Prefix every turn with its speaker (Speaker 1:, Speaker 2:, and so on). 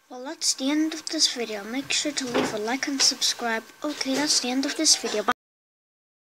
Speaker 1: Well, that's the end of this video. Make sure to leave a like and subscribe. Okay, that's the end of this video. Bye.